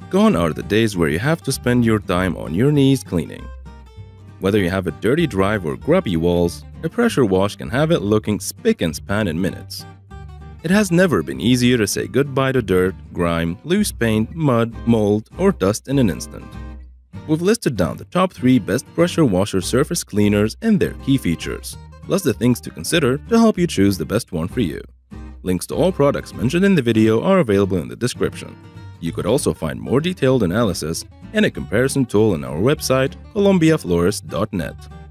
Gone are the days where you have to spend your time on your knees cleaning. Whether you have a dirty drive or grubby walls, a pressure wash can have it looking spick and span in minutes. It has never been easier to say goodbye to dirt, grime, loose paint, mud, mold, or dust in an instant. We've listed down the top 3 best pressure washer surface cleaners and their key features, plus the things to consider to help you choose the best one for you. Links to all products mentioned in the video are available in the description. You could also find more detailed analysis and a comparison tool on our website, colombiaflorist.net.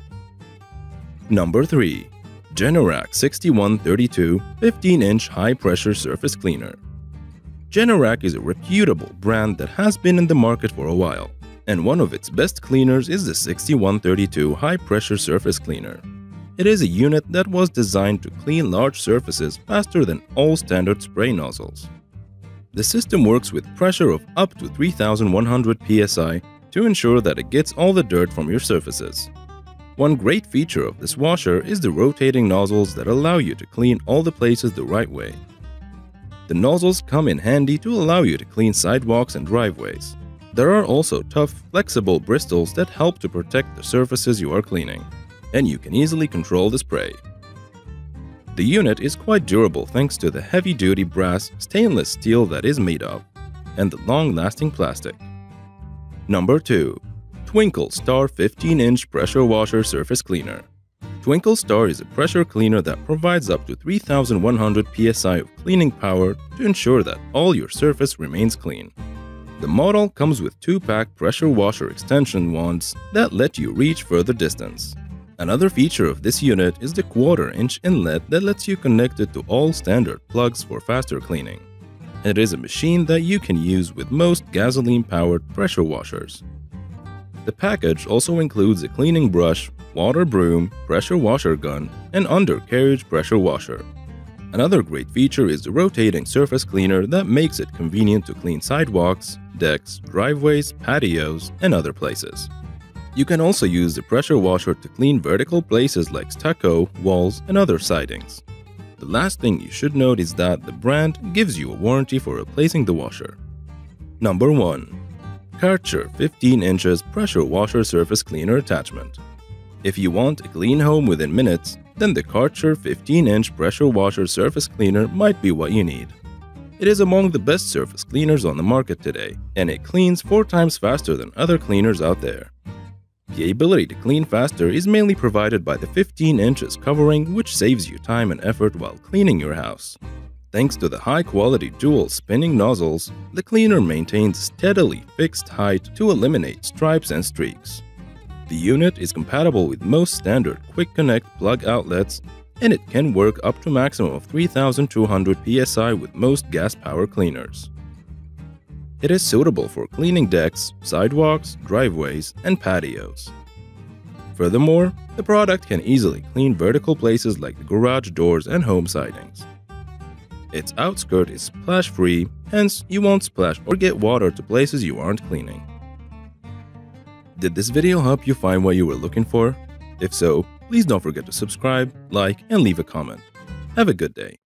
Number 3. Generac 6132 15-inch high-pressure surface cleaner. Generac is a reputable brand that has been in the market for a while, and one of its best cleaners is the 6132 high-pressure surface cleaner. It is a unit that was designed to clean large surfaces faster than all standard spray nozzles. The system works with pressure of up to 3100 psi to ensure that it gets all the dirt from your surfaces. One great feature of this washer is the rotating nozzles that allow you to clean all the places the right way. The nozzles come in handy to allow you to clean sidewalks and driveways. There are also tough, flexible bristles that help to protect the surfaces you are cleaning, and you can easily control the spray. The unit is quite durable thanks to the heavy-duty brass stainless steel that is made of, and the long-lasting plastic. Number 2. Twinkle Star 15-inch pressure washer surface cleaner. Twinkle Star is a pressure cleaner that provides up to 3100 psi of cleaning power to ensure that all your surface remains clean. The model comes with 2-pack pressure washer extension wands that let you reach further distance. Another feature of this unit is the 1/4-inch inlet that lets you connect it to all standard plugs for faster cleaning. It is a machine that you can use with most gasoline-powered pressure washers. The package also includes a cleaning brush, water broom, pressure washer gun, and undercarriage pressure washer. Another great feature is the rotating surface cleaner that makes it convenient to clean sidewalks, decks, driveways, patios, and other places. You can also use the pressure washer to clean vertical places like stucco, walls, and other sidings. The last thing you should note is that the brand gives you a warranty for replacing the washer. Number 1. Karcher 15 inches pressure washer surface cleaner attachment. If you want a clean home within minutes, then the Karcher 15-inch pressure washer surface cleaner might be what you need. It is among the best surface cleaners on the market today, and it cleans 4 times faster than other cleaners out there. The ability to clean faster is mainly provided by the 15 inches covering, which saves you time and effort while cleaning your house. Thanks to the high-quality dual spinning nozzles, the cleaner maintains steadily fixed height to eliminate stripes and streaks. The unit is compatible with most standard Quick Connect plug outlets, and it can work up to a maximum of 3200 psi with most gas power cleaners. It is suitable for cleaning decks, sidewalks, driveways, and patios. Furthermore, the product can easily clean vertical places like the garage doors and home sidings. Its outskirt is splash-free, hence you won't splash or get water to places you aren't cleaning. Did this video help you find what you were looking for? If so, please don't forget to subscribe, like, and leave a comment. Have a good day.